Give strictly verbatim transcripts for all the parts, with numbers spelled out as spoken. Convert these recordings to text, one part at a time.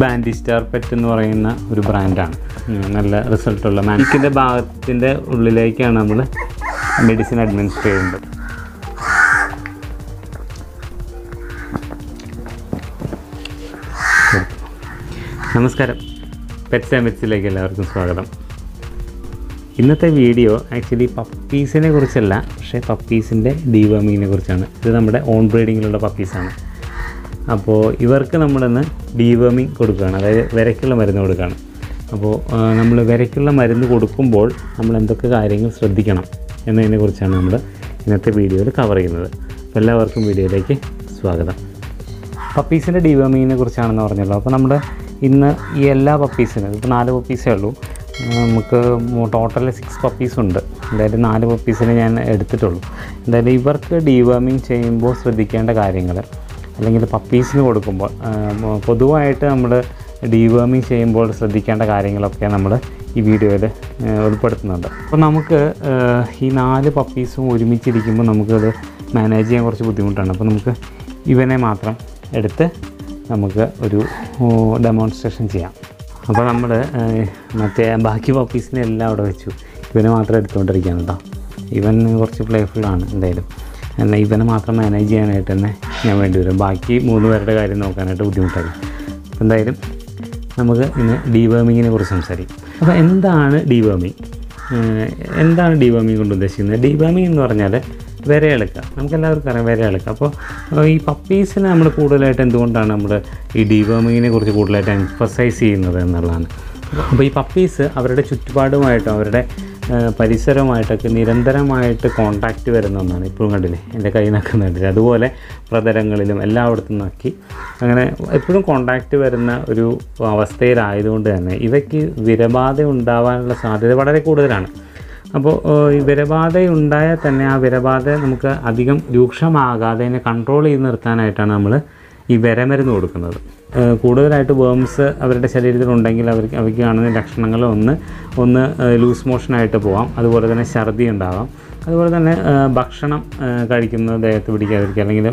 Bandy star pet എന്ന് പറയുന്ന ഒരു ബ്രാൻഡാണ്. നല്ല റിസൾട്ടുള്ള മാനിക്കിൻ്റെ ഭാഗത്തിൻ്റെ ഉള്ളിലേക്കാണ് നമ്മൾ മെഡിസിൻ അഡ്മിനിസ്റ്റർ ചെയ്യേണ്ടത്. നമസ്കാരം, പെറ്റ്സ് ആൻഡ് പെറ്റ്സിലേക്ക് എല്ലാവർക്കും സ്വാഗതം. ഇന്നത്തെ വീഡിയോ ആക്ച്വലി പപ്പീസിനെ കുറിച്ചല്ല, പക്ഷേ പപ്പീസിൻ്റെ ഡീവർമിങ്ങിനെ കുറിച്ചാണ്. ഇത് നമ്മുടെ ഓൺ ബ്രീഡിങ്ങിലുള്ള പപ്പീസാണ്. അപ്പോൾ ഇവർക്ക് നമ്മളിന്ന് ഡീവർമിങ് കൊടുക്കുകയാണ്, അതായത് വിരയ്ക്കുള്ള മരുന്ന് കൊടുക്കുകയാണ്. അപ്പോൾ നമ്മൾ വിരയ്ക്കുള്ള മരുന്ന് കൊടുക്കുമ്പോൾ നമ്മൾ എന്തൊക്കെ കാര്യങ്ങൾ ശ്രദ്ധിക്കണം എന്നതിനെ കുറിച്ചാണ് നമ്മൾ ഇന്നത്തെ വീഡിയോയിൽ കവർ ചെയ്യുന്നത്. അപ്പോൾ എല്ലാവർക്കും വീഡിയോയിലേക്ക് സ്വാഗതം. പപ്പീസിൻ്റെ ഡീവർമിങ്ങിനെ കുറിച്ചാണെന്ന് പറഞ്ഞല്ലോ. അപ്പോൾ നമ്മൾ ഇന്ന് ഈ എല്ലാ പപ്പീസിനും, ഇപ്പോൾ നാല് പപ്പീസേ ഉള്ളൂ, നമുക്ക് ടോട്ടൽ സിക്സ് പപ്പീസുണ്ട്. എന്തായാലും നാല് പപ്പീസിനെ ഞാൻ എടുത്തിട്ടുള്ളൂ. എന്തായാലും ഇവർക്ക് ഡീവർമിങ് ചെയ്യുമ്പോൾ ശ്രദ്ധിക്കേണ്ട കാര്യങ്ങൾ, അല്ലെങ്കിൽ പപ്പീസിന് കൊടുക്കുമ്പോൾ പൊതുവായിട്ട് നമ്മൾ ഡീവർമിങ് ചെയ്യുമ്പോൾ ശ്രദ്ധിക്കേണ്ട കാര്യങ്ങളൊക്കെ നമ്മൾ ഈ വീഡിയോയിൽ ഉൾപ്പെടുത്തുന്നുണ്ട്. അപ്പോൾ നമുക്ക് ഈ നാല് പപ്പീസും ഒരുമിച്ചിരിക്കുമ്പോൾ നമുക്കത് മാനേജ് ചെയ്യാൻ കുറച്ച് ബുദ്ധിമുട്ടാണ്. അപ്പോൾ നമുക്ക് ഇവനെ മാത്രം എടുത്ത് നമുക്ക് ഒരു ഡെമോൺസ്ട്രേഷൻ ചെയ്യാം. അപ്പോൾ നമ്മൾ മറ്റേ ബാക്കി പപ്പീസിനെ എല്ലാം അവിടെ വെച്ചു, ഇവനെ മാത്രം എടുത്തുകൊണ്ടിരിക്കുകയാണ് കേട്ടോ. ഇവൻ കുറച്ച് പ്ലേഫുള്ളാണ്. എന്തായാലും എന്നാൽ ഇവനെ മാത്രം മാനേജ് ചെയ്യാനായിട്ട് തന്നെ ഞാൻ വേണ്ടി വരും. ബാക്കി മൂന്ന് പേരുടെ കാര്യം നോക്കാനായിട്ട് ബുദ്ധിമുട്ടായി. എന്തായാലും നമുക്ക് ഇന്ന് ഡീവർമിങ്ങിനെ കുറിച്ച് സംസാരിക്കും. അപ്പോൾ എന്താണ് ഡീവർമിങ്? എന്താണ് ഡീവർമിങ് കൊണ്ട് ഉദ്ദേശിക്കുന്നത്? ഡീവർമിങ് എന്ന് പറഞ്ഞാൽ വിരയെളുക്കുക. നമുക്കെല്ലാവർക്കും അറിയാം വിരയെളുക്കുക. അപ്പോൾ ഈ പപ്പീസിനെ നമ്മൾ കൂടുതലായിട്ട് എന്തുകൊണ്ടാണ് നമ്മൾ ഈ ഡീവർമിങ്ങിനെ കുറിച്ച് കൂടുതലായിട്ട് എംഫസൈസ് ചെയ്യുന്നത് എന്നുള്ളതാണ്. അപ്പോൾ ഈ പപ്പീസ് അവരുടെ ചുറ്റുപാടുമായിട്ടും അവരുടെ പരിസരവുമായിട്ടൊക്കെ നിരന്തരമായിട്ട് കോണ്ടാക്റ്റ് വരുന്ന ഒന്നാണ്. ഇപ്പോഴും കണ്ടില്ലേ, എൻ്റെ കൈ നക്കുന്നുണ്ടില്ല. അതുപോലെ പ്രതലങ്ങളിലും എല്ലായിടത്തും നക്കി അങ്ങനെ എപ്പോഴും കോണ്ടാക്റ്റ് വരുന്ന ഒരു അവസ്ഥയിലായതുകൊണ്ട് തന്നെ ഇവയ്ക്ക് വിരബാധ ഉണ്ടാവാനുള്ള സാധ്യത വളരെ കൂടുതലാണ്. അപ്പോൾ ഈ വിരബാധ ഉണ്ടായാൽ തന്നെ ആ വിരബാധ നമുക്ക് അധികം രൂക്ഷമാകാതെ അതിനെ കൺട്രോൾ ചെയ്ത് നിർത്താനായിട്ടാണ് നമ്മൾ ഈ വിരമരുന്ന് കൊടുക്കുന്നത്. കൂടുതലായിട്ട് വേംസ് അവരുടെ ശരീരത്തിലുണ്ടെങ്കിൽ അവർക്ക് അവയ്ക്ക് കാണുന്ന ലക്ഷണങ്ങൾ ഒന്ന് ഒന്ന് ലൂസ് മോഷനായിട്ട് പോകാം, അതുപോലെ തന്നെ ഛർദി ഉണ്ടാകാം, അതുപോലെ തന്നെ ഭക്ഷണം കഴിക്കുന്നത് ദേഹത്ത് പിടിക്കാതിരിക്കുക, അല്ലെങ്കിൽ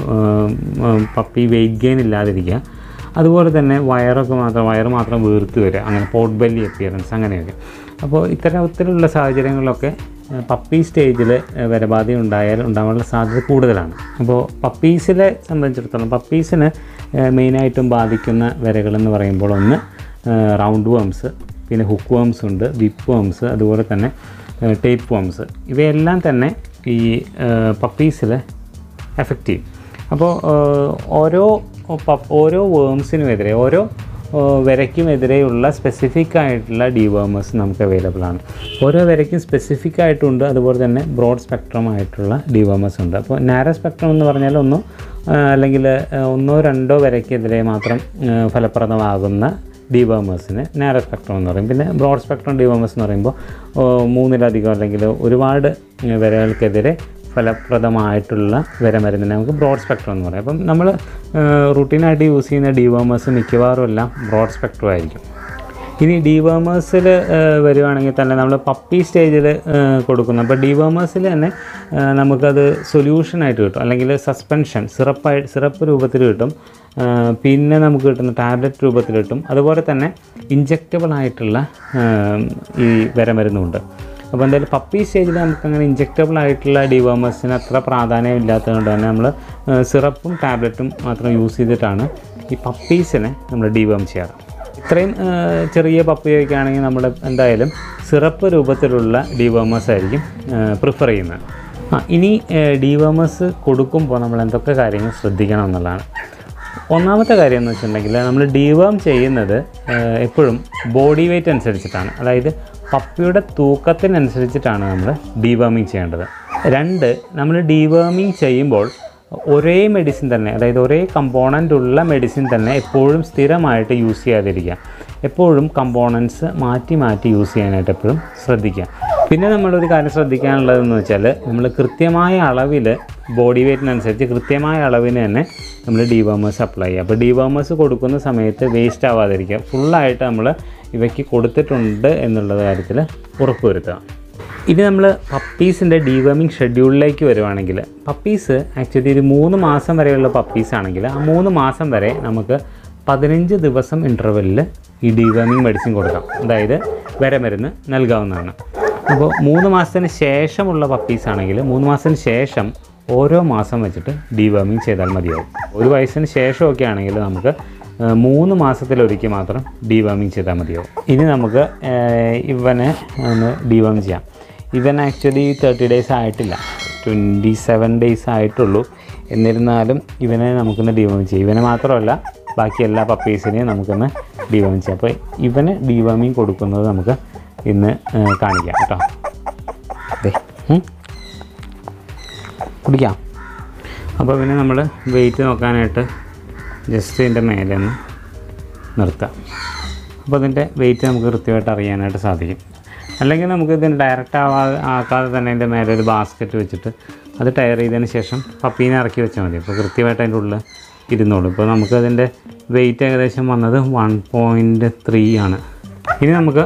പപ്പി വെയിറ്റ് ഗെയിൻ ഇല്ലാതിരിക്കുക, അതുപോലെ തന്നെ വയറൊക്കെ മാത്രം വയറ് മാത്രം വീർത്ത് വരിക, അങ്ങനെ പോട്ട് ബെല്ലി അപ്പിയറൻസ് അങ്ങനെയൊക്കെ. അപ്പോൾ ഇത്തരത്തിലുള്ള സാഹചര്യങ്ങളിലൊക്കെ പപ്പി സ്റ്റേജിൽ വിരബാധ ഉണ്ടായാൽ ഉണ്ടാകാനുള്ള സാധ്യത കൂടുതലാണ്. അപ്പോൾ പപ്പീസിനെ സംബന്ധിച്ചിടത്തോളം പപ്പീസിന് മെയിനായിട്ടും ബാധിക്കുന്ന വിരകളെന്ന് പറയുമ്പോൾ ഒന്ന് റൗണ്ട് വേംസ്, പിന്നെ ഹുക്ക് വേംസ് ഉണ്ട്, വിപ്പ് വേംസ്, അതുപോലെ തന്നെ ടേപ്പ് വേംസ്. ഇവയെല്ലാം തന്നെ ഈ പപ്പീസിൽ എഫക്റ്റ് ചെയ്യും. അപ്പോൾ ഓരോ ഓരോ വേംസിനുമെതിരെ ഓരോ വിരയ്ക്കുമെതിരെയുള്ള സ്പെസിഫിക് ആയിട്ടുള്ള ഡീവർമേഴ്സ് നമുക്ക് അവൈലബിൾ ആണ്. ഓരോ വിരയ്ക്കും സ്പെസിഫിക് ആയിട്ടുണ്ട്, അതുപോലെ തന്നെ ബ്രോഡ് സ്പെക്ട്രം ആയിട്ടുള്ള ഡീവർമേഴ്സ് ഉണ്ട്. അപ്പോൾ നാരോ സ്പെക്ട്രം എന്ന് പറഞ്ഞാൽ ഒന്നോ അല്ലെങ്കിൽ ഒന്നോ രണ്ടോ വിരയ്ക്കെതിരെ മാത്രം ഫലപ്രദമാകുന്ന ഡീവർമേഴ്സിന് നാരോ സ്പെക്ട്രം എന്ന് പറയും. പിന്നെ ബ്രോഡ് സ്പെക്ട്രം ഡീവർമേഴ്സ് എന്ന് പറയുമ്പോൾ മൂന്നിലധികം അല്ലെങ്കിൽ ഒരുപാട് വിരകൾക്കെതിരെ ഫലപ്രദമായിട്ടുള്ള വിരമരുന്നിനെ നമുക്ക് ബ്രോഡ് സ്പെക്ട്രം എന്ന് പറയും. അപ്പം നമ്മൾ റൂട്ടീനായിട്ട് യൂസ് ചെയ്യുന്ന ഡീവർമേഴ്സ് മിക്കവാറും എല്ലാം ബ്രോഡ് സ്പെക്ട്രം ആയിരിക്കും. ഇനി ഡീവർമേഴ്സിൽ വരുവാണെങ്കിൽ തന്നെ നമ്മൾ പപ്പി സ്റ്റേജിൽ കൊടുക്കുന്നു. അപ്പോൾ ഡീവർമേഴ്സിൽ തന്നെ നമുക്കത് സൊല്യൂഷനായിട്ട് കിട്ടും, അല്ലെങ്കിൽ സസ്പെൻഷൻ സിറപ്പായി സിറപ്പ് രൂപത്തിൽ കിട്ടും, പിന്നെ നമുക്ക് കിട്ടുന്ന ടാബ്ലറ്റ് രൂപത്തിൽ കിട്ടും, അതുപോലെ തന്നെ ഇഞ്ചെക്റ്റബിൾ ആയിട്ടുള്ള ഈ വിരമരുന്നുമുണ്ട്. അപ്പോൾ എന്തായാലും പപ്പി സ്റ്റേജിൽ നമുക്കങ്ങനെ ഇഞ്ചെക്റ്റബിൾ ആയിട്ടുള്ള ഡീവർമേഴ്സിന് അത്ര പ്രാധാന്യം ഇല്ലാത്തതുകൊണ്ട് തന്നെ നമ്മൾ സിറപ്പും ടാബ്ലറ്റും മാത്രം യൂസ് ചെയ്തിട്ടാണ് ഈ പപ്പീസിനെ നമ്മൾ ഡീവർം ചെയ്യാറ്. ഇത്രയും ചെറിയ പപ്പിയൊക്കെ ആണെങ്കിൽ നമ്മൾ എന്തായാലും സിറപ്പ് രൂപത്തിലുള്ള ഡീവർമേഴ്സ് ആയിരിക്കും പ്രിഫർ ചെയ്യുന്നത്. ആ ഇനി ഡീവർമേഴ്സ് കൊടുക്കുമ്പോൾ നമ്മൾ എന്തൊക്കെ കാര്യങ്ങൾ ശ്രദ്ധിക്കണം എന്നുള്ളതാണ്. ഒന്നാമത്തെ കാര്യം എന്ന് വെച്ചിട്ടുണ്ടെങ്കിൽ നമ്മൾ ഡീവർം ചെയ്യുന്നത് എപ്പോഴും ബോഡി വെയ്റ്റ് അനുസരിച്ചിട്ടാണ്, അതായത് പപ്പിയുടെ തൂക്കത്തിനനുസരിച്ചിട്ടാണ് നമ്മൾ ഡീവർമിങ് ചെയ്യേണ്ടത്. രണ്ട്, നമ്മൾ ഡീവർമിങ് ചെയ്യുമ്പോൾ ഒരേ മെഡിസിൻ തന്നെ, അതായത് ഒരേ കമ്പോണൻ്റ് ഉള്ള മെഡിസിൻ തന്നെ എപ്പോഴും സ്ഥിരമായിട്ട് യൂസ് ചെയ്യാതിരിക്കുക. എപ്പോഴും കമ്പോണൻസ് മാറ്റി മാറ്റി യൂസ് ചെയ്യാനായിട്ട് എപ്പോഴും ശ്രദ്ധിക്കുക. പിന്നെ നമ്മളൊരു കാര്യം ശ്രദ്ധിക്കാനുള്ളതെന്ന് വെച്ചാൽ നമ്മൾ കൃത്യമായ അളവിൽ ബോഡി വെയ്റ്റിനനുസരിച്ച് കൃത്യമായ അളവിന് തന്നെ നമ്മൾ ഡീവർമേഴ്സ് അപ്ലൈ ചെയ്യുക. അപ്പോൾ ഡീവർമേഴ്സ് കൊടുക്കുന്ന സമയത്ത് വേസ്റ്റ് ആവാതിരിക്കുക. ഫുള്ളായിട്ട് നമ്മൾ ഇവയ്ക്ക് കൊടുത്തിട്ടുണ്ട് എന്നുള്ള കാര്യത്തിൽ ഉറപ്പ് വരുത്തുക. ഇനി നമ്മൾ പപ്പീസിൻ്റെ ഡീവർമിങ് ഷെഡ്യൂളിലേക്ക് വരുവാണെങ്കിൽ, പപ്പീസ് ആക്ച്വലി ഒരു മൂന്ന് മാസം വരെയുള്ള പപ്പീസ് ആണെങ്കിൽ ആ മൂന്ന് മാസം വരെ നമുക്ക് പതിനഞ്ച് ദിവസം ഇൻ്റർവെല്ലിൽ ഈ ഡീവർമിങ് മെഡിസിൻ കൊടുക്കാം, അതായത് വരമരുന്ന് നൽകാവുന്നതാണ്. അപ്പോൾ മൂന്ന് മാസത്തിന് ശേഷമുള്ള പപ്പീസ് ആണെങ്കിൽ മൂന്ന് മാസത്തിന് ശേഷം ഓരോ മാസം വെച്ചിട്ട് ഡീവർമിങ് ചെയ്താൽ മതിയാവും. ഒരു വയസ്സിന് ശേഷമൊക്കെ ആണെങ്കിൽ നമുക്ക് മൂന്ന് മാസത്തിലൊരിക്കൽ മാത്രം ഡീവർമിങ് ചെയ്താൽ മതിയാവും. ഇനി നമുക്ക് ഇവനെ ഒന്ന് ഡീവർം ചെയ്യാം. ഇവൻ ആക്ച്വലി തേർട്ടി ഡേയ്സ് ആയിട്ടില്ല, ട്വൻറ്റി സെവൻ ഡേയ്സ് ആയിട്ടുള്ളൂ. എന്നിരുന്നാലും ഇവനെ നമുക്കൊന്ന് ഡീവർം ചെയ്യാം. ഇവനെ മാത്രമല്ല ബാക്കി എല്ലാ പപ്പീസിനെയും നമുക്കൊന്ന് ഡീവർം ചെയ്യാം. അപ്പോൾ ഇവന് ഡീവർമിങ് കൊടുക്കുന്നത് നമുക്ക് ഇന്ന് കാണിക്കാം കേട്ടോ. അതെ, കുടിക്കാം. അപ്പോൾ പിന്നെ നമ്മൾ വെയിറ്റ് നോക്കാനായിട്ട് ജസ്റ്റ് ഇതിൻ്റെ മേലെ ഒന്ന് നിർത്താം. അപ്പോൾ അതിൻ്റെ വെയിറ്റ് നമുക്ക് കൃത്യമായിട്ട് അറിയാനായിട്ട് സാധിക്കും. അല്ലെങ്കിൽ നമുക്ക് ഇതിന് ഡയറക്റ്റ് ആവാതെ ആക്കാതെ തന്നെ അതിൻ്റെ മേലെ ഒരു ബാസ്ക്കറ്റ് വെച്ചിട്ട് അത് ടയർ ചെയ്തതിന് ശേഷം പപ്പീനെ ഇറക്കി വെച്ചാൽ മതി. അപ്പോൾ കൃത്യമായിട്ട് അതിൻ്റെ ഉള്ളിൽ ഇരുന്നോളൂ. ഇപ്പോൾ നമുക്ക് അതിൻ്റെ വെയിറ്റ് ഏകദേശം വന്നത് വൺ പോയിൻറ്റ് ത്രീ ആണ്. ഇനി നമുക്ക്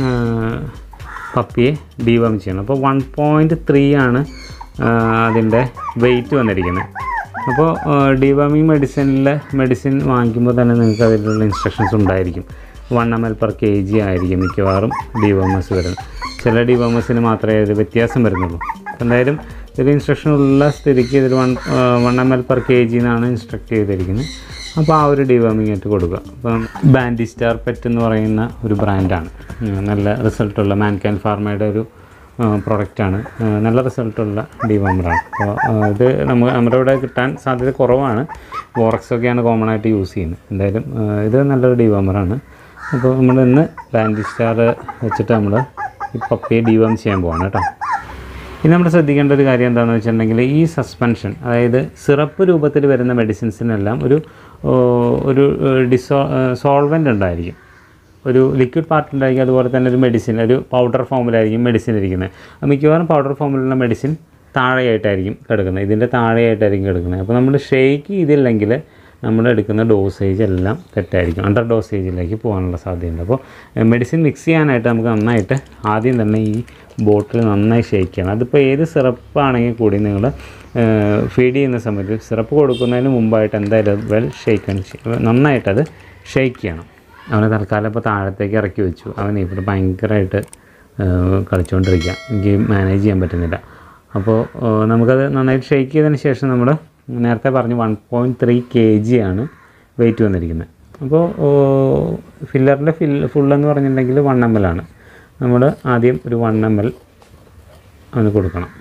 പപ്പിയെ ഡീവർം ചെയ്യണം. അപ്പോൾ വൺ പോയിൻറ്റ് ത്രീ ആണ് അതിൻ്റെ വെയിറ്റ് വന്നിരിക്കുന്നത്. അപ്പോൾ ഡീവർമിങ് മെഡിസിനിൽ മെഡിസിൻ വാങ്ങിക്കുമ്പോൾ തന്നെ നിങ്ങൾക്ക് അതിലുള്ള ഇൻസ്ട്രക്ഷൻസ് ഉണ്ടായിരിക്കും. One M L per K G ആയിരിക്കും മിക്കവാറും ഡീവർമേഴ്സ് വരുന്നത്. ചില ഡീവർമേഴ്സിന് മാത്രമേ ഇത് വ്യത്യാസം വരുന്നുള്ളൂ. എന്തായാലും ഇതിൽ ഇൻസ്ട്രക്ഷൻ ഉള്ള സ്ഥിതിക്ക് ഇതിൽ one one M L per K G എന്നാണ് ഇൻസ്ട്രക്ട് ചെയ്തിരിക്കുന്നത്. അപ്പോൾ ആ ഒരു ഡീവർമിങ് ആയിട്ട് കൊടുക്കുക. അപ്പം ബാൻഡിസ്റ്റാർ പെറ്റ് എന്ന് പറയുന്ന ഒരു ബ്രാൻഡാണ്, നല്ല റിസൾട്ടുള്ള മാൻകൈൻ ഫാർമയുടെ ഒരു പ്രൊഡക്റ്റാണ്, നല്ല റിസൾട്ടുള്ള ഡീവർമറാണ്. അപ്പോൾ ഇത് നമ്മൾ നമ്മുടെ ഇവിടെ കിട്ടാൻ സാധ്യത കുറവാണ്. വോറക്സൊക്കെയാണ് കോമൺ ആയിട്ട് യൂസ് ചെയ്യുന്നത്. എന്തായാലും ഇത് നല്ലൊരു ഡീവർമറാണ്. അപ്പോൾ നമ്മൾ ഇന്ന് ബാൻഡിസ്റ്റാർ വെച്ചിട്ട് നമ്മൾ ഈ പപ്പിയെ ഡീവർം ചെയ്യാൻ പോവാണ് കേട്ടോ. ഇനി നമ്മൾ ശ്രദ്ധിക്കേണ്ട ഒരു കാര്യം എന്താണെന്ന് വെച്ചിട്ടുണ്ടെങ്കിൽ ഈ സസ്പെൻഷൻ, അതായത് സിറപ്പ് രൂപത്തിൽ വരുന്ന മെഡിസിൻസിനെല്ലാം ഒരു ഒരു ഡിസോ സോൾവെൻ്റ് ഉണ്ടായിരിക്കും, ഒരു ലിക്വിഡ് പാർട്ട് ഉണ്ടായിരിക്കും. അതുപോലെ തന്നെ ഒരു മെഡിസിൻ, ഒരു പൗഡർ ഫോമിലായിരിക്കും മെഡിസിൻ ഇരിക്കുന്നത്. മിക്കവാറും പൗഡർ ഫോമിലുള്ള മെഡിസിൻ താഴെയായിട്ടായിരിക്കും കിടക്കുന്നത്, ഇതിൻ്റെ താഴെയായിട്ടായിരിക്കും കിടക്കുന്നത്. അപ്പോൾ നമ്മൾ ഷെയ്ക്ക് ചെയ്തില്ലെങ്കിൽ നമ്മൾ എടുക്കുന്ന ഡോസേജ് എല്ലാം തെറ്റായിരിക്കും, അണ്ടർ ഡോസേജിലേക്ക് പോകാനുള്ള സാധ്യതയുണ്ട്. അപ്പോൾ മെഡിസിൻ മിക്സ് ചെയ്യാനായിട്ട് നമുക്ക് നന്നായിട്ട് ആദ്യം തന്നെ ഈ ബോട്ടിൽ നന്നായി ഷെയ്ക്ക് ചെയ്യണം. അതിപ്പോൾ ഏത് സിറപ്പാണെങ്കിൽ കൂടി നിങ്ങൾ ഫീഡ് ചെയ്യുന്ന സമയത്ത് സിറപ്പ് കൊടുക്കുന്നതിന് മുമ്പായിട്ട് എന്തായാലും വെൽ ഷെയ്ക്ക് നന്നായിട്ടത് ഷെയ്ക്ക് ചെയ്യണം. അവനെ തൽക്കാലം ഇപ്പോൾ താഴത്തേക്ക് ഇറക്കി വെച്ചു. അവൻ ഇവിടെ ഭയങ്കരമായിട്ട് കളിച്ചുകൊണ്ടിരിക്കുക, എനിക്ക് മാനേജ് ചെയ്യാൻ പറ്റുന്നില്ല. അപ്പോൾ നമുക്കത് നന്നായിട്ട് ഷെയ്ക്ക് ചെയ്തതിന് ശേഷം നമ്മൾ നേരത്തെ പറഞ്ഞു one point three K G ആണ് വെയിറ്റ് വന്നിരിക്കുന്നത്. അപ്പോൾ ഫില്ലറിൻ്റെ ഫിൽ ഫുള്ളെന്ന് പറഞ്ഞിട്ടുണ്ടെങ്കിൽ വൺ എം എൽ ആണ്. നമ്മൾ ആദ്യം ഒരു വൺ എം എൽ അവന് കൊടുക്കണം.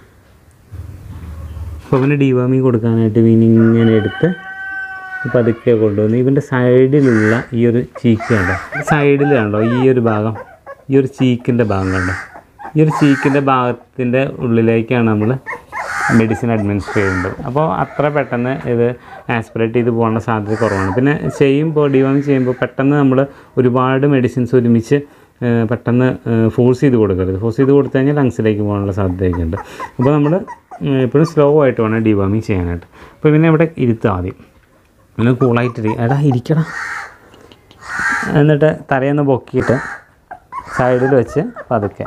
അപ്പോൾ അവന് ഡീവർമിങ് കൊടുക്കാനായിട്ട് ഇങ്ങനെ എടുത്ത് പതുക്കെ കൊണ്ടുവന്ന് ഇവൻ്റെ സൈഡിലുള്ള ഈ ഒരു ചീക്ക് കണ്ടോ, സൈഡിൽ കണ്ടോ ഈ ഒരു ഭാഗം, ഈ ഒരു ചീക്കിൻ്റെ ഭാഗം കണ്ടോ, ഈ ഒരു ചീക്കിൻ്റെ ഭാഗത്തിൻ്റെ ഉള്ളിലേക്കാണ് നമ്മൾ മെഡിസിൻ അഡ്മിനിസ്റ്റർ ചെയ്യുന്നത്. അപ്പോൾ അത്ര പെട്ടെന്ന് ഇത് ആസ്പിറേറ്റ് ചെയ്ത് പോകാനുള്ള സാധ്യത കുറവാണ്. പിന്നെ ചെയ്യുമ്പോൾ ഡീവർമിങ് ചെയ്യുമ്പോൾ പെട്ടെന്ന് നമ്മൾ ഒരുപാട് മെഡിസിൻസ് ഒരുമിച്ച് പെട്ടെന്ന് ഫോഴ്സ് ചെയ്ത് കൊടുക്കരുത്. ഫോഴ്സ് ചെയ്ത് കൊടുത്തു കഴിഞ്ഞാൽ ലങ്സിലേക്ക് പോകാനുള്ള സാധ്യതയൊക്കെ ഉണ്ട്. അപ്പോൾ നമ്മൾ എപ്പോഴും സ്ലോ ആയിട്ട് വേണം ഡീവർമിങ് ചെയ്യാനായിട്ട്. അപ്പോൾ പിന്നെ ഇവിടെ ഇരുത്തുക ആദ്യം, അങ്ങനെ കൂളായിട്ടിരി എടാ ഇരിക്കണം. എന്നിട്ട് തലയൊന്ന് പൊക്കിയിട്ട് സൈഡിൽ വെച്ച് പതുക്കെ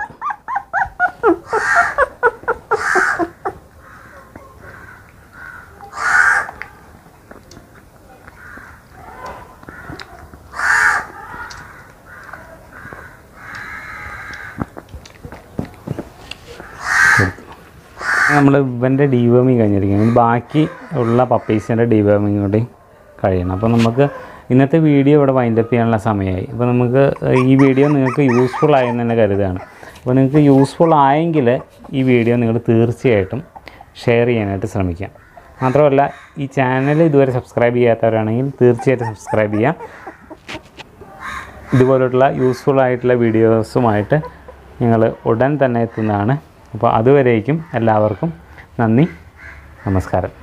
നമ്മൾ ഇവൻ്റെ ഡീവർമിങ് കഴിഞ്ഞിരിക്കുന്നത്. ബാക്കി ഉള്ള പപ്പീസിൻ്റെ ഡീവർമിങ് കൂടി കഴിയണം. അപ്പോൾ നമുക്ക് ഇന്നത്തെ വീഡിയോ ഇവിടെ വൈൻഡപ്പ് ചെയ്യാനുള്ള സമയമായി. അപ്പോൾ നമുക്ക് ഈ വീഡിയോ നിങ്ങൾക്ക് യൂസ്ഫുൾ ആയെന്ന് തന്നെ കരുതുകയാണ്. അപ്പോൾ നിങ്ങൾക്ക് യൂസ്ഫുൾ ആയെങ്കിൽ ഈ വീഡിയോ നിങ്ങൾ തീർച്ചയായിട്ടും ഷെയർ ചെയ്യാനായിട്ട് ശ്രമിക്കാം. മാത്രമല്ല ഈ ചാനൽ ഇതുവരെ സബ്സ്ക്രൈബ് ചെയ്യാത്തവരാണെങ്കിൽ തീർച്ചയായിട്ടും സബ്സ്ക്രൈബ് ചെയ്യാം. ഇതുപോലുള്ള യൂസ്ഫുൾ ആയിട്ടുള്ള വീഡിയോസുമായിട്ട് ഞങ്ങൾ ഉടൻ തന്നെ എത്തുന്നതാണ്. അപ്പോൾ അതുവരേക്കും എല്ലാവർക്കും നന്ദി, നമസ്കാരം.